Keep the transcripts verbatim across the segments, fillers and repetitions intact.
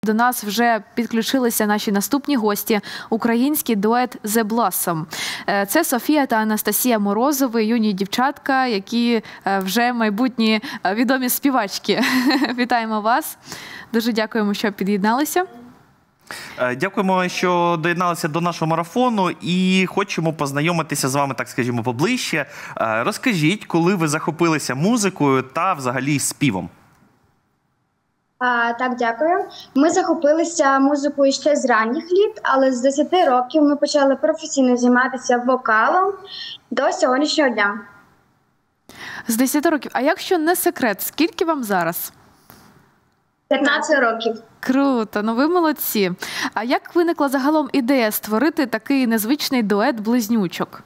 До нас вже підключилися наші наступні гості – український дует The Blossom. Це Софія та Анастасія Морозови, юні дівчатка, які вже майбутні відомі співачки. Вітаємо вас. Дуже дякуємо, що під'єдналися. Дякуємо, що доєдналися до нашого марафону і хочемо познайомитися з вами, так скажімо, поближче. Розкажіть, коли ви захопилися музикою та взагалі співом? А, так, дякую. Ми захопилися музикою ще з ранніх літ, але з десяти років ми почали професійно займатися вокалом до сьогоднішнього дня. З десяти років. А якщо не секрет, скільки вам зараз? п'ятнадцять років. Круто, ну ви молодці. А як виникла загалом ідея створити такий незвичний дует близнючок?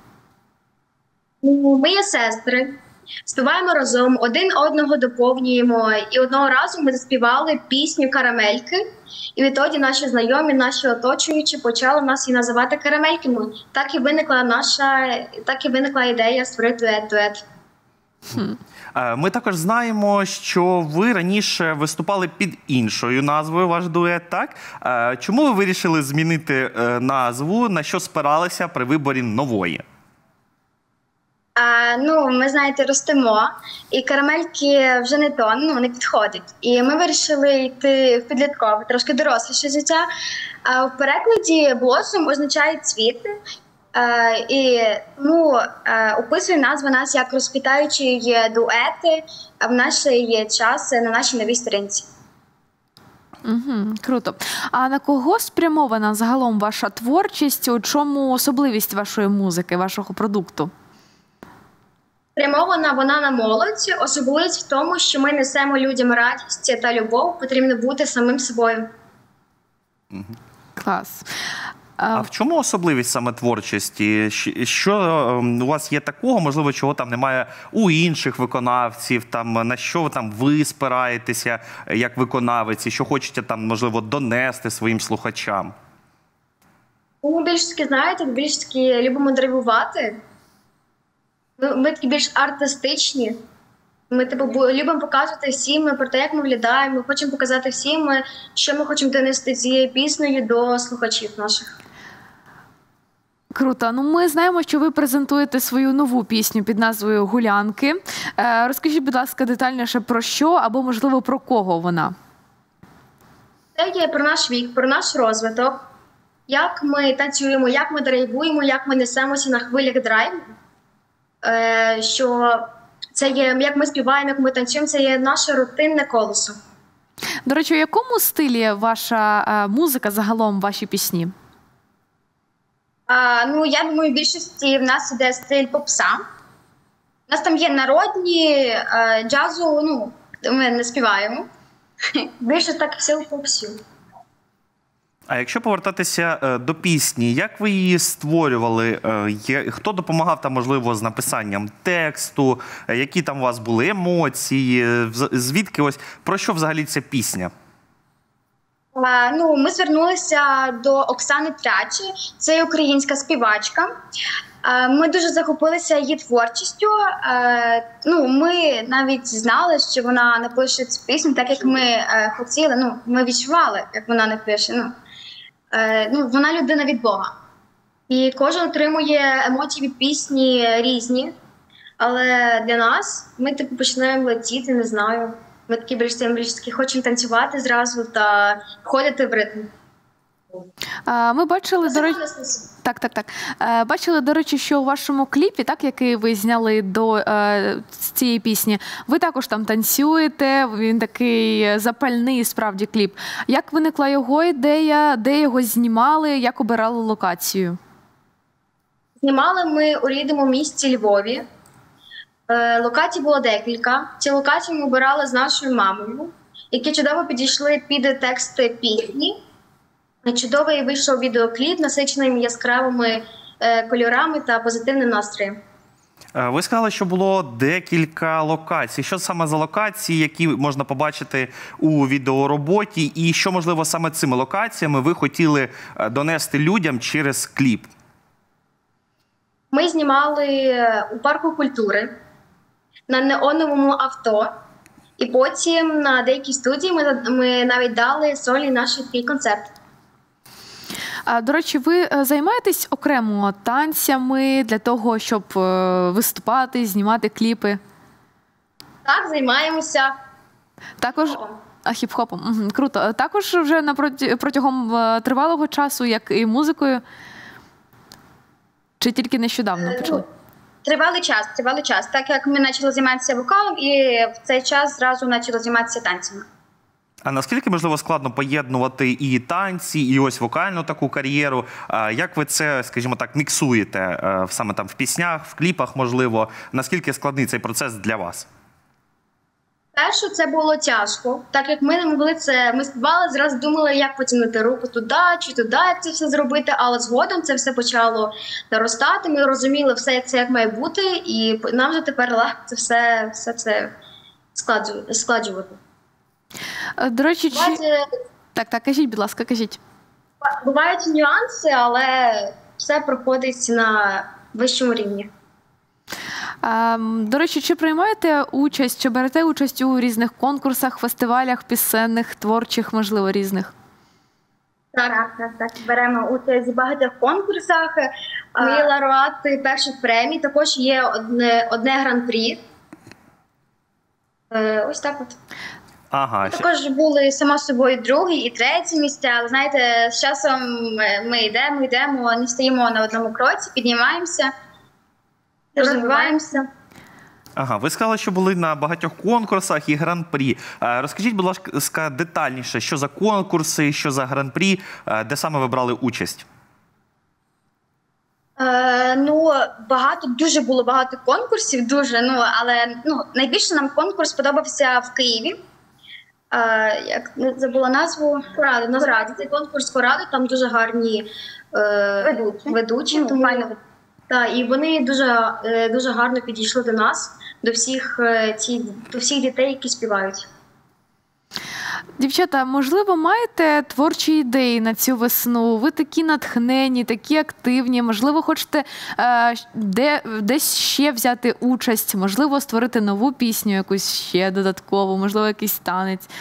Ми є сестри, співаємо разом, один одного доповнюємо. І одного разу ми заспівали пісню «Карамельки». І відтоді наші знайомі, наші оточуючі почали нас і називати «Карамельками». Так і виникла наша, так і виникла ідея створити дует. Хм. Ми також знаємо, що ви раніше виступали під іншою назвою, ваш дует, так? Чому ви вирішили змінити назву, на що спиралися при виборі нової? А, ну, ми, знаєте, ростемо, і карамельки вже не то, ну, не підходить. І ми вирішили йти в підліткове, трошки доросліше життя. А в перекладі «Blossom» означає «цвіти». А, і, ну, а, описує назва нас як розквітаючі дуети, а в наш є час на нашій новій сторінці. Угу, круто. А на кого спрямована загалом ваша творчість? У чому особливість вашої музики, вашого продукту? Спрямована вона на молодь, особливість в тому, що ми несемо людям радість та любов, потрібно бути самим собою. Клас. А в чому особливість саме творчості? Що у вас є такого, можливо, чого там немає у інших виконавців? Там, на що ви, там, ви спираєтеся як виконавець? Що хочете, там, можливо, донести своїм слухачам? Ми більш таки, знаєте, більш таки любимо драйвувати. Ми, ми такі більш артистичні. Ми типу, любимо показувати всім про те, як ми виглядаємо. Ми хочемо показати всім, що ми хочемо донести цією піснею до слухачів наших. Круто. Ну, ми знаємо, що ви презентуєте свою нову пісню під назвою «Гулянки». Е, розкажіть, будь ласка, детальніше про що або, можливо, про кого вона? Це є про наш вік, про наш розвиток. Як ми танцюємо, як ми драйвуємо, як ми несемося на хвилях драйву. Е, що це є, як ми співаємо, як ми танцюємо, це є наше рутинне колесо. До речі, у якому стилі ваша е, музика загалом, ваші пісні? А, ну, я думаю, в більшості в нас іде стиль попса. У нас там є народні, е, джазу, ну, ми не співаємо. Більше так все у попсі. А якщо повертатися до пісні, як ви її створювали? Хто допомагав там, можливо, з написанням тексту? Які там у вас були емоції? Звідки ось, про що взагалі ця пісня? А, ну, ми звернулися до Оксани Трячі, це українська співачка. А, ми дуже захопилися її творчістю. А, ну, ми навіть знали, що вона напише цю пісню, так як ми а, хотіли, ну, ми відчували, як вона напише. Ну. Ну, вона людина від Бога. І кожен отримує емоції від пісні різні. Але для нас ми типу починаємо летіти, не знаю. Ми такі більш більш такі хочемо танцювати зразу та входити в ритм. А, ми бачили, до речі, так, так, так. А, бачили, до речі, що у вашому кліпі, так, який ви зняли до е, цієї пісні, ви також там танцюєте, він такий запальний, справді, кліп. Як виникла його ідея, де його знімали, як обирали локацію? Знімали ми у рідному місті Львові. Е, локацій було декілька. Ці локації ми обирали з нашою мамою, які чудово підійшли під тексти пісні. Чудовий вийшов відеокліп, насичений яскравими е, кольорами та позитивним настроєм. Ви сказали, що було декілька локацій. Що саме за локації, які можна побачити у відеороботі? І що, можливо, саме цими локаціями ви хотіли донести людям через кліп? Ми знімали у парку культури, на неоновому авто. І потім на деякій студії ми, ми навіть дали сольний наш такий концерт. А, до речі, ви займаєтесь окремо танцями для того, щоб виступати, знімати кліпи? Так, займаємося. Також а, хіп-хопом. Угу, круто. Також вже напроти, протягом тривалого часу, як і музикою? Чи тільки нещодавно почали? Тривалий час, тривалий час. Так як ми почали займатися вокалом, і в цей час зразу почали займатися танцями. А наскільки, можливо, складно поєднувати і танці, і ось вокальну таку кар'єру? Як ви це, скажімо так, міксуєте саме там в піснях, в кліпах, можливо? Наскільки складний цей процес для вас? Перше, це було тяжко, так як ми не могли це, ми співали, зразу думали, як потягнути руку туди чи туди, як це все зробити, але згодом це все почало наростати, ми розуміли все, як це як має бути, і нам вже тепер легко це все, все це складжувати. До речі, чи... Бувають, так, так, кажіть, будь ласка, кажіть. Бувають нюанси, але все проходить на вищому рівні. До речі, чи приймаєте участь, чи берете участь у різних конкурсах, фестивалях, пісенних, творчих, можливо, різних? Так, так, так. Беремо участь в багатьох конкурсах. Ми лауреати перших премій, також є одне, одне гран-прі. Ось так от. Ага. Також були, само собою, другі і треті місця, але, знаєте, з часом ми йдемо, йдемо, не стоїмо на одному кроці, піднімаємося, розвиваємося. Ага, ви сказали, що були на багатьох конкурсах і гран-прі. Розкажіть, будь ласка, детальніше, що за конкурси, що за гран-прі, де саме ви брали участь? Е, ну, багато, дуже було багато конкурсів, дуже, ну, але ну, найбільше нам конкурс подобався в Києві. Е, як забула назву? Коради. Називається цей конкурс «Коради», там дуже гарні е, ведучі, ведучі тому, та, і вони дуже, е, дуже гарно підійшли до нас, до всіх, е, ці, до всіх дітей, які співають. Дівчата, можливо, маєте творчі ідеї на цю весну? Ви такі натхнені, такі активні, можливо, хочете е, де, десь ще взяти участь, можливо, створити нову пісню якусь ще додаткову, можливо, якийсь танець?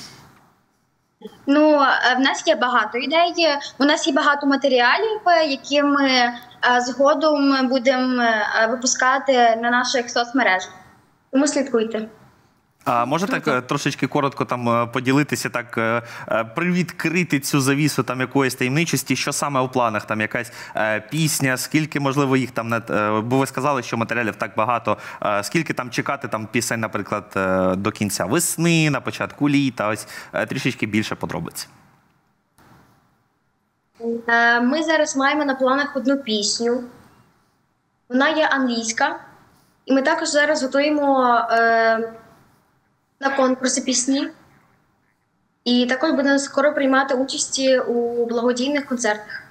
Ну, в нас є багато ідей, у нас є багато матеріалів, які ми згодом будемо випускати на наших соцмережах. Тому слідкуйте. А може так трошечки коротко там поділитися, так привідкрити цю завісу там якоїсь таємничості, що саме у планах, там якась е, пісня, скільки, можливо, їх там, е, бо ви сказали, що матеріалів так багато, е, скільки там чекати там пісень, наприклад, е, до кінця весни, на початку літа, ось е, трішечки більше подробиць. Е, ми зараз маємо на планах одну пісню, вона є англійська, і ми також зараз готуємо е, на конкурси пісні. І також будемо скоро приймати участь у благодійних концертах.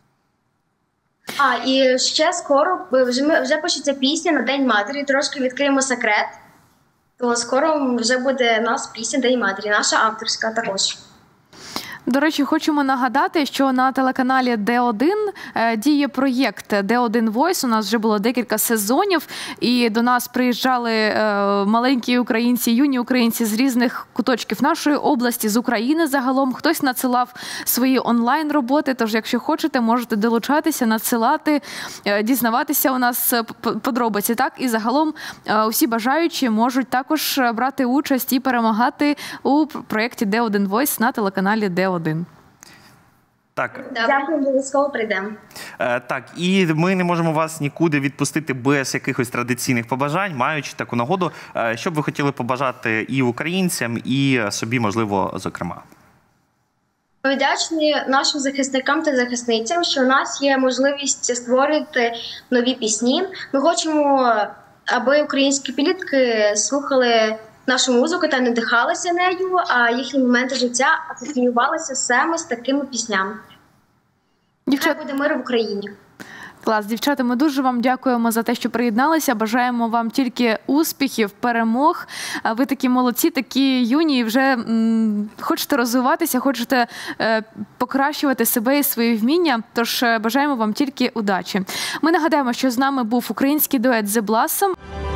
А, і ще скоро, вже, вже почнеться пісня на День матері, трошки відкриємо секрет. То скоро вже буде у нас пісня День матері, наша авторська також. До речі, хочемо нагадати, що на телеканалі Д один діє проєкт Д один Voice. У нас вже було декілька сезонів, і до нас приїжджали маленькі українці, юні українці з різних куточків нашої області, з України загалом. Хтось надсилав свої онлайн-роботи, тож якщо хочете, можете долучатися, надсилати, дізнаватися у нас подробиці. Так? І загалом усі бажаючі можуть також брати участь і перемагати у проєкті Д один Voice на телеканалі Д один. Так. Дякую, обов'язково прийдемо. Е, так, і ми не можемо вас нікуди відпустити без якихось традиційних побажань, маючи таку нагоду. Е, що б ви хотіли побажати і українцям, і собі, можливо, зокрема? Ми вдячні нашим захисникам та захисницям, що у нас є можливість створити нові пісні. Ми хочемо, аби українські підлітки слухали нашу музику та надихалися нею, а їхні моменти життя асоціювалися саме з такими піснями. Дівчат... Хай буде мир в Україні. Клас, дівчата, ми дуже вам дякуємо за те, що приєдналися. Бажаємо вам тільки успіхів, перемог. Ви такі молодці, такі юні, і вже м, хочете розвиватися, хочете е, покращувати себе і свої вміння. Тож бажаємо вам тільки удачі. Ми нагадаємо, що з нами був український дует The Blossom.